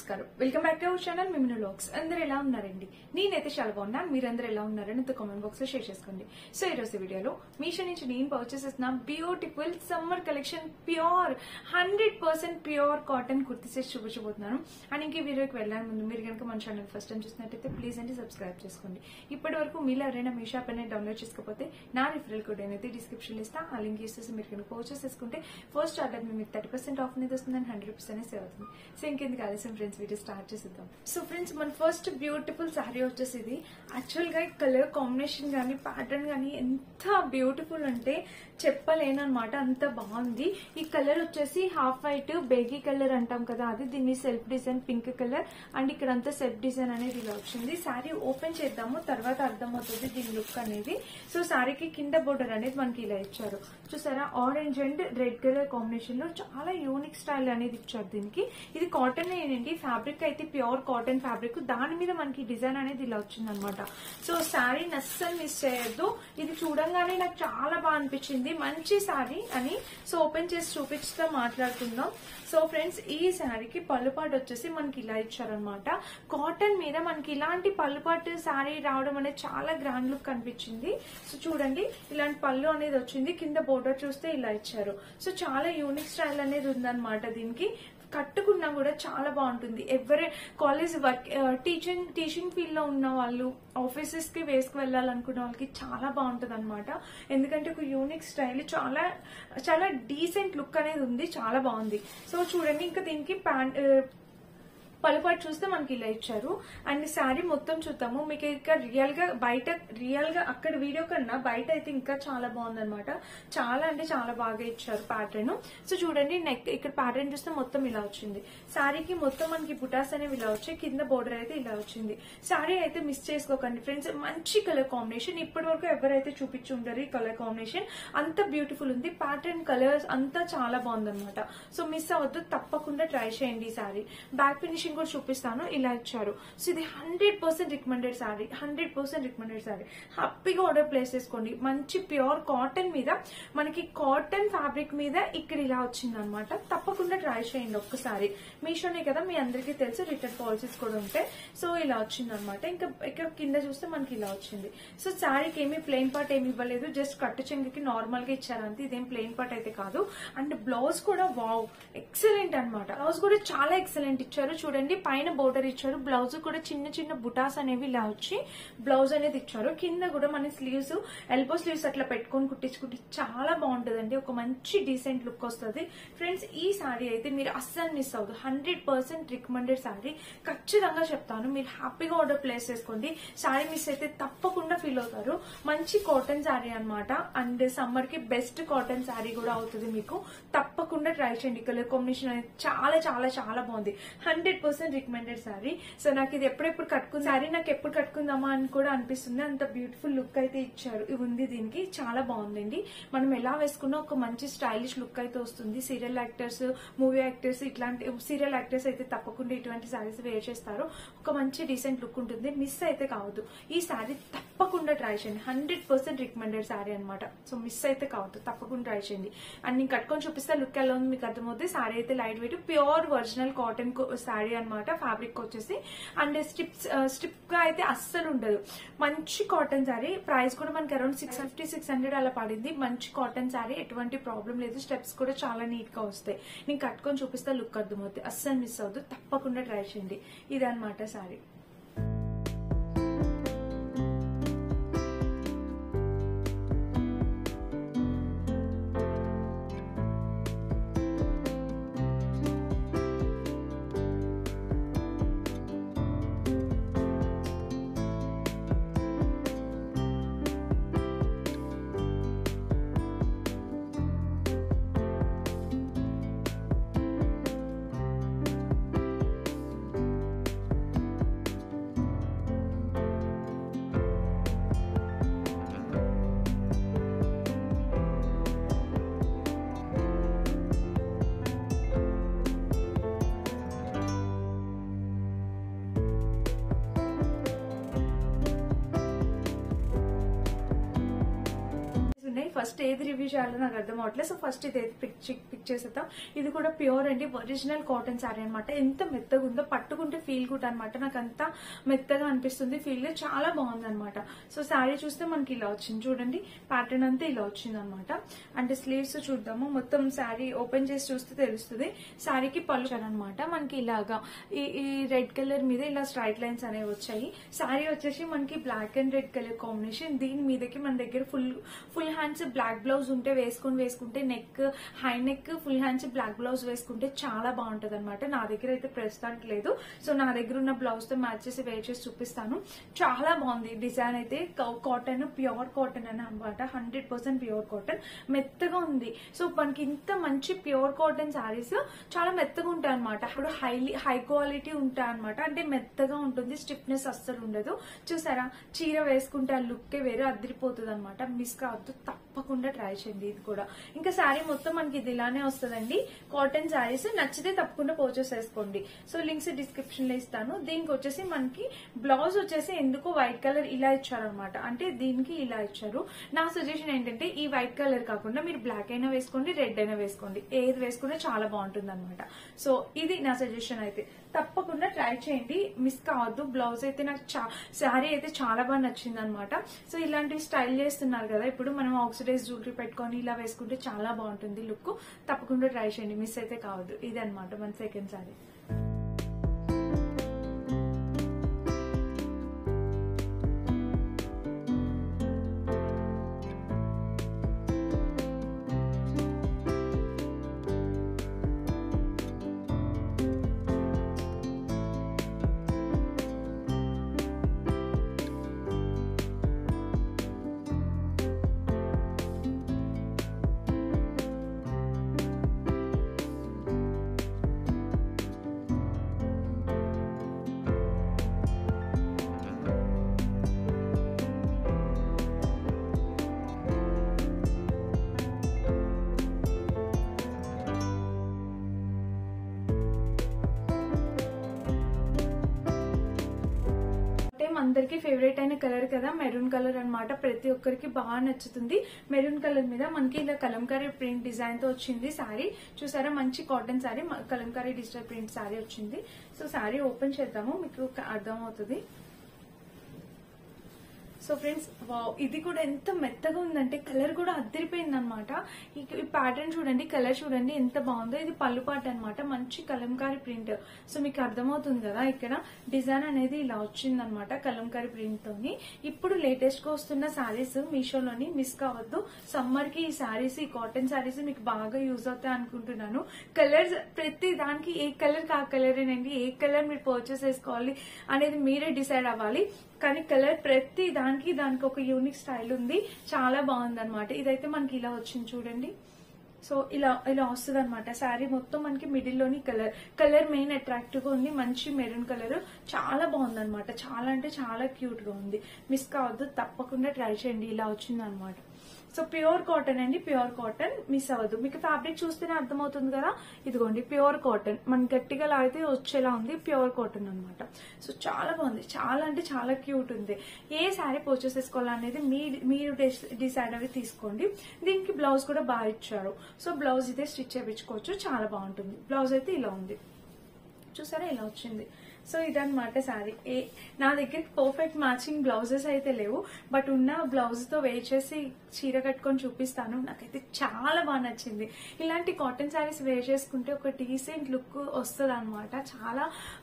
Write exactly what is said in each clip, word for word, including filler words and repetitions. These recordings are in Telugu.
నమస్కారం welcome back to our channel Mimino vlogs. అందరూ ఎలా ఉన్నారండి? నేనైతే చాలా బాగున్నాను. మీరందరూ ఎలా ఉన్నారని కామెంట్ బాక్స్ లో షేర్ చేసుకోండి. సో ఈ రోజు వీడియోలో మీషో నుంచి నేను పర్చేస్ చేసిన beautiful summer collection pure hundred percent pure cotton kurti sets చూపించబోతున్నాను. అండ్ ఇంక వీడియోకి వెళ్ళాలని ముందు మీరు కనుక మన ఛానల్ ఫస్ట్ టైం చూసినట్టయితే ప్లీజ్ అండి సబ్స్క్రైబ్ చేసుకోండి. ఇప్పటి వరకు మీలో ఎవరైనా మీషో యాప్ అనేది డౌన్లోడ్ చేసుకోకపోతే నా రిఫరల్ కోడ్ అనేది డిస్క్రిప్షన్ ఇస్తా. ఆ లింక్ యూస్ చేసి మీరు కనుక పర్చేస్ చేసుకుంటే ఫస్ట్ ఆర్డర్ మీకు థర్టీ పర్సెంట్ ఆఫ్ అనేది వస్తుందని హండ్రెడ్ రూపీస్ అనేది సేవ్ అవుతుంది. సో ఇంకెందుకు ఆలస్యం ఫ్రెండ్స్, వీడియో స్టార్ట్ చేసేద్దాం. సో ఫ్రెండ్స్, మన ఫస్ట్ బ్యూటిఫుల్ శారీ వచ్చేసి ఇది. యాక్చువల్ గా కలర్ కాంబినేషన్ గానీ ప్యాటర్న్ గానీ ఎంత బ్యూటిఫుల్ అంటే చెప్పలేనమాట, అంత బాగుంది. ఈ కలర్ వచ్చేసి హాఫ్ వైట్ బేగీ కలర్ అంటాం కదా, అది దీన్ని self design pink colour. And ఇక్కడ అంతా సెల్ఫ్ డిజైన్ అనేది ఇలా వచ్చింది. శారీ ఓపెన్ చేద్దాము, తర్వాత అర్థమవుతుంది దీని లుక్ అనేది. సో శారీకి కింద బోర్డర్ అనేది మనకి ఇలా ఇచ్చారు చూసారా, orange and red colour combination లో చాలా యూనిక్ స్టైల్ అనేది ఇచ్చారు దీనికి. ఇది కాటన్ ఏంటండి, ఫ్యాబ్రిక్ అయితే ప్యూర్ కాటన్ ఫ్యాబ్రిక్, దాని మీద మనకి డిజైన్ అనేది ఇలా వచ్చింది అనమాట. సో శారీ అస్సలు మిస్ చేయొద్దు. ఇది చూడంగానే నాకు చాలా బాగా అనిపించింది, మంచి శారీ అని. సో ఓపెన్ చేసి చూపిస్తూ మాట్లాడుకుందాం. సో ఫ్రెండ్స్, ఈ శారీకి పళ్ళుపాటు వచ్చేసి మనకి ఇలా ఇచ్చారనమాట. కాటన్ మీద మనకి ఇలాంటి పళ్ళుపాటు శారీ రావడం అనేది చాలా గ్రాండ్ లుక్ అనిపించింది. సో చూడండి, ఇలాంటి పళ్ళు అనేది వచ్చింది. కింద బోర్డర్ చూస్తే ఇలా ఇచ్చారు. సో చాలా యూనిక్ స్టైల్ అనేది ఉందన్నమాట దీనికి. కట్టుకున్నా కూడా చాలా బాగుంటుంది. ఎవరే college work teaching teaching field లో ఉన్న వాళ్ళు, ఆఫీసెస్ కి వేసుకు వెళ్ళాలనుకున్న వాళ్ళకి చాలా బాగుంటుంది అనమాట. ఎందుకంటే ఒక యూనిక్ స్టైల్, చాలా చాలా డీసెంట్ లుక్ అనేది ఉంది, చాలా బాగుంది. సో చూడండి, ఇంకా దీనికి ప్యాంట్ పలుపాటు చూస్తే మనకి ఇలా ఇచ్చారు. అండ్ శారీ మొత్తం చూద్దాము. మీకు ఇక్కడ రియల్ గా బయట రియల్ గా అక్కడ వీడియో కన్నా బయట అయితే ఇంకా చాలా బాగుందన్నమాట. చాలా అంటే చాలా బాగా ఇచ్చారు ప్యాటర్న్. సో చూడండి, నెక్ ఇక్కడ ప్యాటర్న్ చూస్తే మొత్తం ఇలా వచ్చింది. శారీకి మొత్తం మనకి బుటాస్ అనేవి ఇలా వచ్చాయి, కింద బోర్డర్ అయితే ఇలా వచ్చింది. శారీ అయితే మిస్ చేసుకోకండి ఫ్రెండ్స్, మంచి కలర్ కాంబినేషన్. ఇప్పటి వరకు ఎవరైతే చూపించి ఉంటారు ఈ కలర్ కాంబినేషన్, అంత బ్యూటిఫుల్ ఉంది. ప్యాటర్న్ కలర్స్ అంతా చాలా బాగుందన్నమాట. సో మిస్ అవ్వద్దు, తప్పకుండా ట్రై చేయండి ఈ శారీ. బ్యాక్ ఫినిషింగ్ కూడా చూపిస్తాను, ఇలా ఇచ్చారు. సో ఇది hundred percent recommended sari, hundred percent recommended sari. హ్యాపీగా ఆర్డర్ ప్లేస్ చేసుకోండి. మంచి ప్యూర్ కాటన్ మీద మనకి కాటన్ ఫ్యాబ్రిక్ మీద ఇక్కడ ఇలా వచ్చింది అనమాట. తప్పకుండా ట్రై చేయండి ఒక్కసారి. మీషోనే కదా, మీ అందరికీ తెలుసు రిటర్న్ పాలసీస్ కూడా ఉంటాయి. సో ఇలా వచ్చింది అనమాట. ఇంకా ఇక్కడ కింద చూస్తే మనకి ఇలా వచ్చింది. సో శారీకి ఏమి ప్లెయిన్ పార్ట్ ఏమి ఇవ్వలేదు, జస్ట్ కట్టు చెంగుకి నార్మల్ గా ఇచ్చారు అంతే. ఇదేం ప్లెయిన్ పార్ట్ అయితే కాదు. అండ్ బ్లౌజ్ కూడా వావ్ ఎక్సలెంట్ అనమాట. బ్లౌజ్ కూడా చాలా ఎక్సలెంట్ ఇచ్చారు. చూడండి, పైన బోర్డర్ ఇచ్చారు, బ్లౌజ్ కూడా చిన్న చిన్న బుటాస్ అనేవి ఇలా వచ్చి బ్లౌజ్ అనేది ఇచ్చారు. కింద కూడా మన స్లీవ్స్ ఎల్బో స్లీవ్స్ అట్లా పెట్టుకొని కుట్టించుకుంటే చాలా బాగుంటుందండి. ఒక మంచి డీసెంట్ లుక్ వస్తుంది. ఫ్రెండ్స్, ఈ శారీ అయితే మీరు అస్సలు మిస్ అవ్వదు. హండ్రెడ్ పర్సెంట్ రికమెండెడ్ శారీ, ఖచ్చితంగా చెప్తాను. మీరు హ్యాపీగా ఆర్డర్ ప్లేస్ చేసుకోండి. శారీ మిస్ అయితే తప్పకుండా ఫీల్ అవుతారు. మంచి కాటన్ శారీ అనమాట. అండ్ సమ్మర్ కి బెస్ట్ కాటన్ శారీ కూడా అవుతుంది మీకు. తప్పకుండా ట్రై చేయండి. కలర్ కాంబినేషన్ అనేది చాలా చాలా చాలా బాగుంది. Hundred percent recommended sari. So నాకు ఇది ఎప్పుడెప్పుడు కట్టుకున్న శారీ నాకు ఎప్పుడు కట్టుకుందామా అని కూడా అనిపిస్తుంది. అంత బ్యూటిఫుల్ లుక్ అయితే ఇచ్చారు. ఇది ఉంది దీనికి, చాలా బాగుందండి. మనం ఎలా వేసుకున్నా ఒక మంచి స్టైలిష్ లుక్ అయితే వస్తుంది. సీరియల్ యాక్టర్స్, మూవీ యాక్టర్స్, ఇట్లాంటి సీరియల్ యాక్టర్స్ అయితే తప్పకుండా ఇటువంటి శారీస్ వేర్ చేస్తారు. ఒక మంచి డీసెంట్ లుక్ ఉంటుంది. మిస్ అయితే కావద్దు. ఈ శారీ తప్పకుండా ట్రై చేయండి. హండ్రెడ్ పర్సెంట్ రికమెండెడ్ శారీ అనమాట. సో మిస్ అయితే కావద్దు, తప్పకుండా ట్రై చేయండి. అండ్ నేను కట్టుకొని చూపిస్తే లుక్ ఎలా ఉంది మీకు అర్థమవుతుంది. శారీ అయితే lightweight pure original cotton sari అనమాట. ఫ్యాబ్రిక్ వచ్చేసి అండ్ స్ట్రిప్స్ స్ట్రిప్ గా అయితే అస్సలు ఉండదు. మంచి కాటన్ శారీ. ప్రైస్ కూడా మనకి around six fifty six hundred అలా పడింది. మంచి కాటన్ శారీ, ఎటువంటి ప్రాబ్లం లేదు. స్టెప్స్ కూడా చాలా నీట్ గా వస్తాయి. నేను కట్టుకొని చూపిస్తే లుక్ అర్థమవుతుంది. అస్సలు మిస్ అవ్వద్దు, తప్పకుండా ట్రై చేయండి. ఇదన్నమాట శారీ. ఉన్నాయి. ఫస్ట్ ఏది రివ్యూ చేయాలో నాకు అర్థం అవట్లేదు. సో ఫస్ట్ ఇది పిక్ పిక్ చేసేద్దాం. ఇది కూడా ప్యూర్ అండి, ఒరిజినల్ కాటన్ శారీ అనమాట. ఎంత మెత్తగా ఉందో, పట్టుకుంటే ఫీల్ గుడ్ అనమాట. నాకు అంతా మెత్తగా అనిపిస్తుంది, ఫీల్ చాలా బాగుంది అనమాట. సో శారీ చూస్తే మనకి ఇలా వచ్చింది చూడండి, ప్యాటర్న్ అంతా ఇలా వచ్చింది అనమాట. అంటే స్లీవ్స్ చూద్దాము, మొత్తం శారీ ఓపెన్ చేసి చూస్తే తెలుస్తుంది. శారీకి పళ్ళు అనమాట మనకి ఇలాగా ఈ రెడ్ కలర్ మీద ఇలా స్ట్రైట్ లైన్స్ అనేవి వచ్చాయి. శారీ వచ్చేసి మనకి black and red colour combination. దీని మీదకి మన దగ్గర full full hands black blouse ఉంటే వేసుకుని వేసుకుంటే neck high neck full hands black blouse వేసుకుంటే చాలా బాగుంటది అనమాట. నా దగ్గర అయితే ప్రస్తుతానికి లేదు. సో నా దగ్గర ఉన్న బ్లౌజ్ తో మ్యాచ్ చేసి వేర్ చేసి చూపిస్తాను. చాలా బాగుంది డిజైన్ అయితే. కాటన్ ప్యూర్ కాటన్ అని అనమాట, హండ్రెడ్ పర్సెంట్ ప్యూర్ కాటన్. మెత్తగా ఉంది. సో మనకి ఇంత మంచి ప్యూర్ కాటన్ శారీస్ చాలా మెత్తగా ఉంటాయి అనమాట. ఇప్పుడు హైలీ హై క్వాలిటీ ఉంటాయి అనమాట. అంటే మెత్తగా ఉంటుంది, స్టిఫ్నెస్ అస్సలు ఉండదు. చూసారా, చీర వేసుకుంటే ఆ లుక్కే వేరే అదిరిపోతుంది అనమాట. మిస్ కావద్దు, తప్పకుండా ట్రై చేయండి ఇది కూడా. ఇంకా శారీ మొత్తం మనకి ఇది ఇలానే వస్తుందండి. కాటన్ శారీస్ నచ్చితే తప్పకుండా పర్చేస్ చేసుకోండి. సో లింక్స్ డిస్క్రిప్షన్ లో ఇస్తాను. దీనికి వచ్చేసి మనకి బ్లౌజ్ వచ్చేసి ఎందుకో వైట్ కలర్ ఇలా ఇచ్చారనమాట. అంటే దీనికి ఇలా ఇచ్చారు. నా సజెషన్ ఏంటంటే ఈ వైట్ కలర్ కాకుండా మీరు బ్లాక్ అయినా వేసుకోండి, రెడ్ అయినా వేసుకోండి, ఏది వేసుకుంటే చాలా బాగుంటుంది అనమాట. సో ఇది నా సజెషన్ అయితే. తప్పకుండా ట్రై చేయండి, మిస్ కావద్దు. బ్లౌజ్ అయితే నాకు శారీ అయితే చాలా బాగా నచ్చింది అనమాట. సో ఇలాంటివి స్టైల్ చేస్తున్నారు కదా ఇప్పుడు, మనం ఆక్సిడైజ్ జ్యువెలరీ పెట్టుకొని ఇలా వేసుకుంటే చాలా బాగుంటుంది లుక్. తప్పకుండా ట్రై చేయండి, మిస్ అయితే కావద్దు. ఇది అనమాట మన సెకండ్ శారీ. అందరికి ఫేవరెట్ అయిన కలర్ కదా, మెరూన్ కలర్ అన్నమాట. ప్రతి ఒక్కరికి బాగా నచ్చుతుంది. మెరూన్ కలర్ మీద మనకి ఇలా కలంకారీ ప్రింట్ డిజైన్ తో వచ్చింది శారీ. చూసారా, మంచి cotton sari, Kalamkari digital print sari వచ్చింది. సో శారీ ఓపెన్ చేద్దాము, మీకు అర్థం అవుతుంది. సో ఫ్రెండ్స్, ఇది కూడా ఎంత మెత్తగా ఉందంటే కలర్ కూడా అద్దరిపోయింది అనమాట. ఈ ప్యాటర్న్ చూడండి, కలర్ చూడండి ఎంత బాగుందో. ఇది పళ్ళు పాట అనమాట, మంచి కలంకారీ ప్రింట్. సో మీకు అర్థమవుతుంది కదా, ఇక్కడ డిజైన్ అనేది ఇలా వచ్చింది అనమాట కలంకారీ ప్రింట్ తోని. ఇప్పుడు లేటెస్ట్ గా వస్తున్న శారీస్ మీషోలోని మిస్ కావద్దు. సమ్మర్ కి ఈ శారీస్, ఈ కాటన్ శారీస్ మీకు బాగా యూజ్ అవుతాయి అనుకుంటున్నాను. కలర్స్ ప్రతి దానికి ఏ కలర్ కా కలరేనండి, ఏ కలర్ మీరు పర్చేస్ చేసుకోవాలి అనేది మీరే డిసైడ్ అవ్వాలి. కానీ కలర్ ప్రతి దానికి దానికి ఒక యూనిక్ స్టైల్ ఉంది, చాలా బాగుంది అనమాట. ఇదైతే మనకి ఇలా వచ్చింది చూడండి. సో ఇలా ఇలా వస్తుంది అనమాట శారీ మొత్తం. మనకి మిడిల్ లోని కలర్ కలర్ మెయిన్ అట్రాక్టివ్ గా ఉంది, మంచి మెరూన్ కలర్, చాలా బాగుంది అనమాట. చాలా అంటే చాలా క్యూట్ గా ఉంది, మిస్ కావద్దు, తప్పకుండా ట్రై చేయండి. ఇలా వచ్చింది అనమాట. సో ప్యూర్ కాటన్ అండి, ప్యూర్ కాటన్, మిస్ అవ్వద్దు. మీకు ఫ్యాబ్రిక్ చూస్తేనే అర్థమవుతుంది కదా, ఇదిగోండి ప్యూర్ కాటన్. మన గట్టిగా లాగితే వచ్చేలా ఉంది, ప్యూర్ కాటన్ అనమాట. సో చాలా బాగుంది, చాలా అంటే చాలా క్యూట్ ఉంది. ఏ శారీ పర్చేస్ చేసుకోవాలనేది మీరు డిసైడ్ అవి తీసుకోండి. దీనికి బ్లౌజ్ కూడా బాగా ఇచ్చారు. సో బ్లౌజ్ ఇదే స్టిచ్ చేయించుకోవచ్చు, చాలా బాగుంటుంది. బ్లౌజ్ అయితే ఇలా ఉంది, చూసారా ఇలా వచ్చింది. సో ఇదన్నమాట శారీ. ఏ నా దగ్గర పర్ఫెక్ట్ మ్యాచింగ్ బ్లౌజెస్ అయితే లేవు, బట్ ఉన్న బ్లౌజ్ తో వేర్ చేసి చీర కట్టుకొని చూపిస్తాను. నాకైతే చాలా బాగా నచ్చింది. ఇలాంటి కాటన్ శారీస్ వేర్ చేసుకుంటే ఒక డీసెంట్ లుక్ వస్తుంది అనమాట. చాలా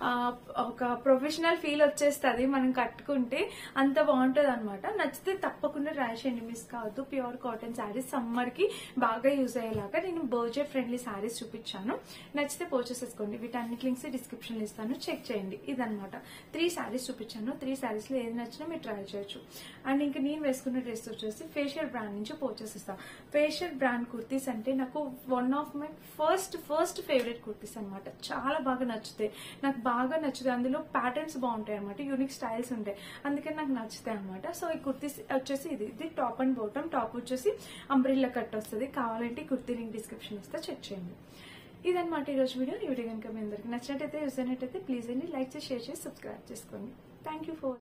ఒక ప్రొఫెషనల్ ఫీల్ వచ్చేస్తుంది మనం కట్టుకుంటే, అంత బాగుంటది అనమాట. నచ్చితే తప్పకుండా ట్రై చేయండి, మిస్ కావద్దు. ప్యూర్ కాటన్ శారీస్ సమ్మర్ కి బాగా యూజ్ అయ్యేలాగా నేను బడ్జెట్ ఫ్రెండ్లీ శారీస్ చూపించాను. నచ్చితే పర్చేస్ చేసుకోండి. వీటన్నిటి లింక్స్ డిస్క్రిప్షన్ లో ఇస్తాను, చెక్ చేయండి. ఇదనమాట త్రీ శారీస్ చూపించాను. త్రీ శారీస్ లో ఏది నచ్చినా మీరు ట్రై చేయొచ్చు. అండ్ ఇంకా నేను వేసుకున్న డ్రెస్ వచ్చేసి ఫేషియల్ బ్రాండ్ నుంచి పర్చేస్ ఇస్తాను. ఫేషియల్ బ్రాండ్ కుర్తీస్ అంటే నాకు one of my first first favourite kurtis అనమాట. చాలా బాగా నచ్చుతాయి, నాకు బాగా నచ్చుతాయి. అందులో ప్యాటర్న్స్ బాగుంటాయి అనమాట, యూనిక్ స్టైల్స్ ఉంటాయి, అందుకని నాకు నచ్చుతాయి అనమాట. సో ఈ కుర్తీస్ వచ్చేసి ఇది ఇది టాప్ అండ్ బాటమ్. టాప్ వచ్చేసి అంబ్రిల్లా కట్ వస్తుంది. కావాలంటే కుర్తీ లింక్ డిస్క్రిప్షన్ ఇస్తే చెక్ చేయండి. ఇదన్నమాట ఈరోజు వీడియో. ఈ వీడియో కనుక మీ అందరికి నచ్చినట్టయితే యూజ్ అయినట్టయితే ప్లీజ్ అండి లైక్ చేసి షేర్ చేసి సబ్స్క్రైబ్ చేసుకోండి. Thank you for